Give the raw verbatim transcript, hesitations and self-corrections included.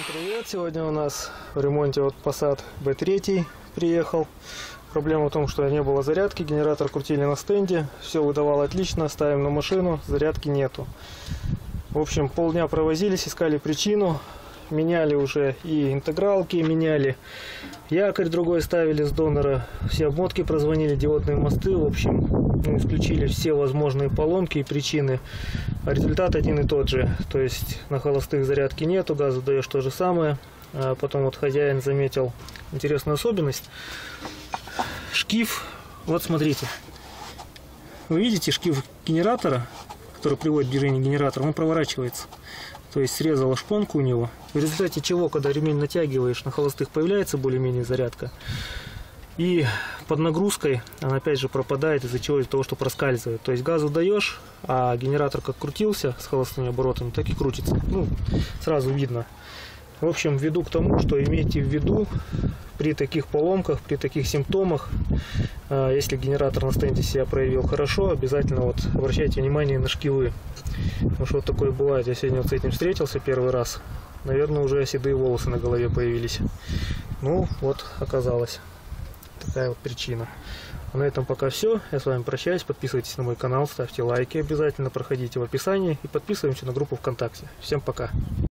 Всем привет! Сегодня у нас в ремонте вот Passat би три приехал. Проблема в том, что не было зарядки, генератор крутили на стенде, все выдавало отлично, ставим на машину, зарядки нету. В общем, полдня провозились, искали причину, меняли уже и интегралки, меняли якорь другой ставили с донора, все обмотки прозвонили, диодные мосты, в общем, ну, исключили все возможные поломки и причины. А результат один и тот же, то есть на холостых зарядки нету, газу даешь то же самое. А потом вот хозяин заметил интересную особенность. Шкив, вот смотрите, вы видите шкив генератора, который приводит в движение генератор, он проворачивается. То есть срезала шпонку у него, в результате чего, когда ремень натягиваешь, на холостых появляется более-менее зарядка. И под нагрузкой она опять же пропадает из-за чего? Из-за того, что проскальзывает. То есть газу даешь, а генератор как крутился с холостыми оборотами, так и крутится. Ну, сразу видно. В общем, веду к тому, что имейте в виду при таких поломках, при таких симптомах, если генератор на стенде себя проявил хорошо, обязательно вот обращайте внимание на шкивы. Потому что вот такое бывает. Я сегодня вот с этим встретился первый раз. Наверное, уже седые волосы на голове появились. Ну, вот оказалось. Такая вот причина. А на этом пока все. Я с вами прощаюсь. Подписывайтесь на мой канал, ставьте лайки обязательно, проходите в описании и подписываемся на группу ВКонтакте. Всем пока.